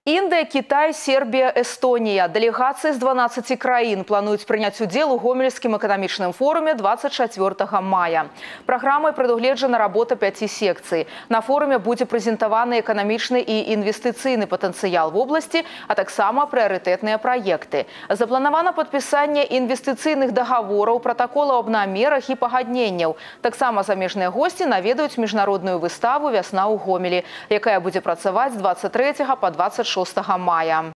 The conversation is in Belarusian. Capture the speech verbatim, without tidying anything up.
Індыя, Кітай, Сербія, Эстонія. Дэлегацыі з дванаццаці краін плануюць прыняць удзел у гомельскім эканамічным форуме двадцать чацвёртага мая. Праграмай прадугледжана работа пяці секцый. На форуме будзе прэзентаваны эканамічны і інвестыцыйны патэнцыял вобласці, а таксама прыярытэтныя праекты. Запланавана падпісанне інвестыцыйных дагавораў, пратаколаў аб намерах і пагадненняў. Таксама замежныя госці наведаюць міжнародную выставу «Вясна ў Гомелі», якая будзе працаваць з двадцать трэцяга па двадцать шостага мая.